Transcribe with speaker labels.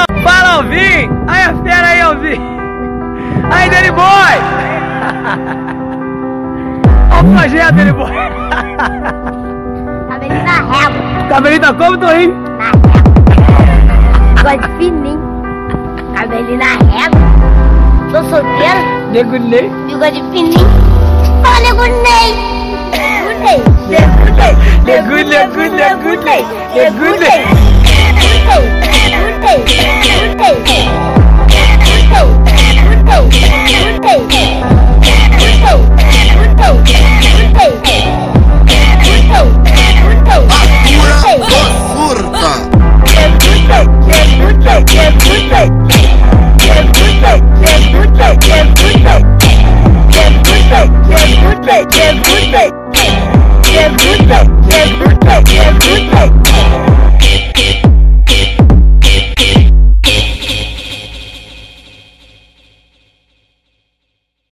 Speaker 1: Fala, Alvin! Aí a fera aí, Alvin! Aí, Danny Boy! Olha o projeto, Danny Boy!
Speaker 2: Cabelinho na régua.
Speaker 1: Cabelinho tá como, Torinho?
Speaker 2: Na régua. Agora de fininho. Cabelinho na régua. Tô solteiro.
Speaker 1: Nego Ney.
Speaker 2: Bigode fininho. Ó, Nego Ney.